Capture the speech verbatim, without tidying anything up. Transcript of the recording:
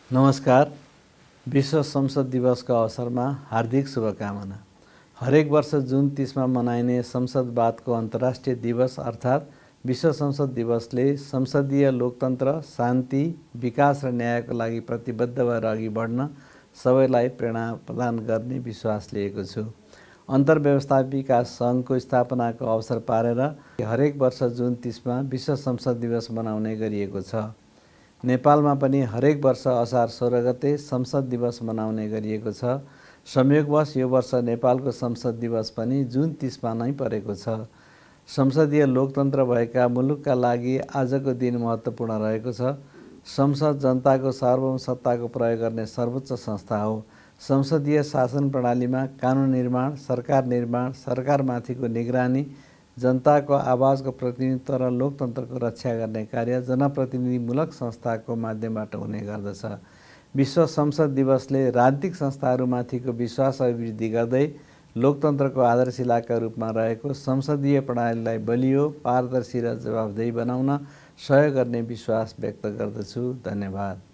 नमस्कार। विश्व संसद दिवसका अवसरमा हार्दिक शुभकामना। हरेक वर्ष जुन तीसमा मनाइने संसदवादको अन्तर्राष्ट्रिय दिवस अर्थात् विश्व संसद दिवसले संसदीय लोकतन्त्र, शान्ति, विकास र न्यायको लागि प्रतिबद्ध भएर अघि बढ्न सबैलाई प्रेरणा प्रदान गर्ने विश्वास लिएको छु। अन्तर्व्यवस्थापिका सङ्घको स्थापनाको अवसर पारेर हरेक वर्ष जुन तीसमा विश्व संसद दिवस मनाउने गरिएको छ। नेपालमा पनि हरेक वर्ष असार सोह्र गते संसद दिवस मनाउने गरिएको छ। संयोगवश यो वर्ष नेपालको संसद दिवस पनि जुन तीसमा नै परेको छ। संसदीय लोकतन्त्र भएका मुलुकका लागि आजको दिन महत्त्वपूर्ण रहेको छ। संसद जनताको सार्वभौम सत्ताको प्रयोग गर्ने सर्वोच्च संस्था हो। संसदीय शासन प्रणालीमा कानुन निर्माण, सरकार निर्माण, सरकारमाथिको निगरानी, जनताको आवाजको प्रतिनिधित्व र लोकतन्त्रको रक्षा गर्ने कार्य जनप्रतिनिधिमूलक संस्थाको माध्यमबाट हुने गर्दछ। विश्व संसद दिवसले राजनीतिक संस्थाहरूमाथिको विश्वास अभिवृद्धि गर्दै लोकतन्त्रको आधारशिलाका रूपमा रहेको संसदीय प्रणालीलाई बलियो, पारदर्शी र जवाफदेही बनाउन सहयोग गर्ने विश्वास व्यक्त गर्दछु। धन्यवाद।